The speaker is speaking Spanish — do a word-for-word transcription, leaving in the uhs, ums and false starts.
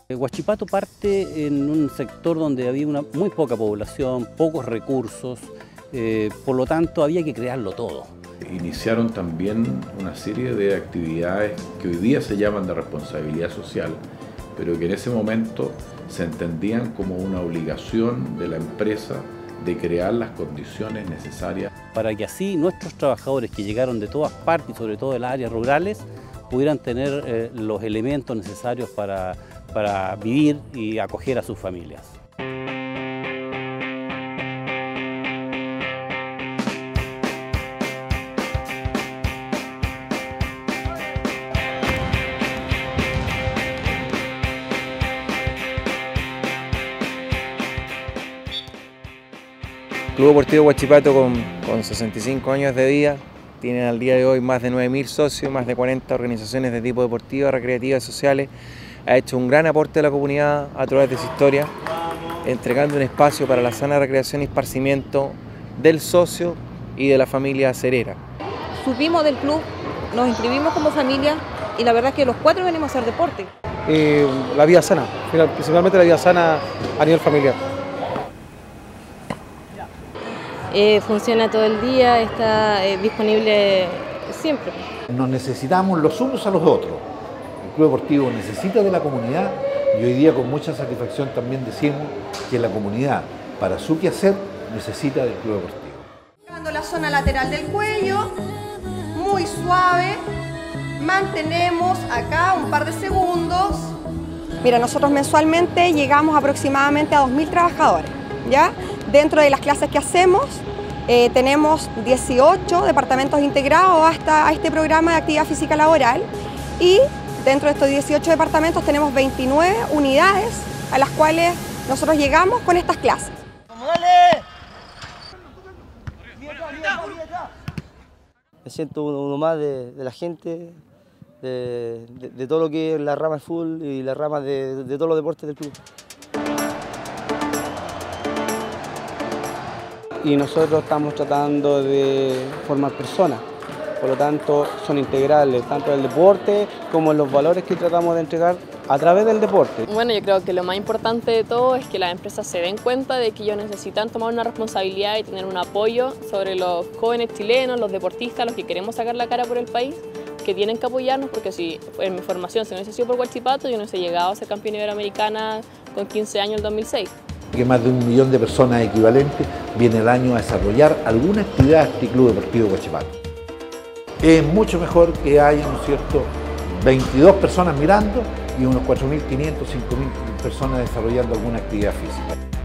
Huachipato parte en un sector donde había una muy poca población, pocos recursos, eh, por lo tanto había que crearlo todo. Iniciaron también una serie de actividades que hoy día se llaman de responsabilidad social, pero que en ese momento se entendían como una obligación de la empresa de crear las condiciones necesarias para que así nuestros trabajadores que llegaron de todas partes, sobre todo de las áreas rurales, pudieran tener eh, los elementos necesarios para, para vivir y acoger a sus familias. Club Deportivo Huachipato con, con sesenta y cinco años de vida, tiene al día de hoy más de nueve mil socios, más de cuarenta organizaciones de tipo deportiva, recreativas, sociales. Ha hecho un gran aporte a la comunidad a través de su historia, entregando un espacio para la sana recreación y esparcimiento del socio y de la familia acerera. Subimos del club, nos inscribimos como familia y la verdad es que los cuatro venimos a hacer deporte. Eh, la vida sana, principalmente la vida sana a nivel familiar. Eh, funciona todo el día, está eh, disponible siempre. Nos necesitamos los unos a los otros. El Club Deportivo necesita de la comunidad y hoy día con mucha satisfacción también decimos que la comunidad para su quehacer necesita del Club Deportivo. Llevando la zona lateral del cuello, muy suave, mantenemos acá un par de segundos. Mira, nosotros mensualmente llegamos aproximadamente a dos mil trabajadores, ¿ya? Dentro de las clases que hacemos, eh, tenemos dieciocho departamentos integrados hasta a este programa de actividad física laboral y dentro de estos dieciocho departamentos tenemos veintinueve unidades a las cuales nosotros llegamos con estas clases. Me siento uno, uno más de, de la gente, de, de, de todo lo que es la rama de fútbol y la rama de, de todos los deportes del club. Y nosotros estamos tratando de formar personas, por lo tanto son integrales tanto en el deporte como en los valores que tratamos de entregar a través del deporte. Bueno, yo creo que lo más importante de todo es que las empresas se den cuenta de que ellos necesitan tomar una responsabilidad y tener un apoyo sobre los jóvenes chilenos, los deportistas, los que queremos sacar la cara por el país, que tienen que apoyarnos porque si en mi formación si no hubiese sido por Huachipato yo no hubiese llegado a ser campeona iberoamericana con quince años en el dos mil seis. Que más de un millón de personas equivalentes viene el año a desarrollar alguna actividad de este Club Deportivo Huachipato. Es mucho mejor que haya, ¿no es cierto?, veintidós personas mirando y unos cuatro mil quinientas, cinco mil personas desarrollando alguna actividad física.